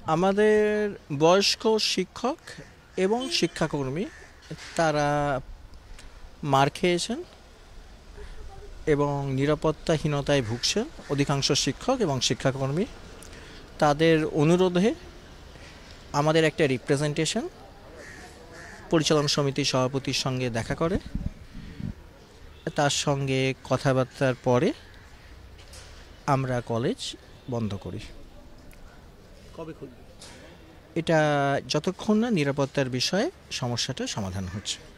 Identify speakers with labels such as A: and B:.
A: আমাদের বয়স্ক শিক্ষক এবং শিক্ষাকর্মী তারা মার খেয়েছেন এবং নিরাপত্তাহীনতায় ভুগছেন অধিকাংশ শিক্ষক এবং শিক্ষাকর্মী। তাদের অনুরোধে আমাদের একটা রিপ্রেজেন্টেশন পরিচালন সমিতির সভাপতির সঙ্গে দেখা করে, তার সঙ্গে কথাবার্তার পরে আমরা কলেজ বন্ধ করি।
B: কবে খুলবে?
A: এটা যতক্ষণ না নিরাপত্তার বিষয়ে সমস্যাটা সমাধান হচ্ছে।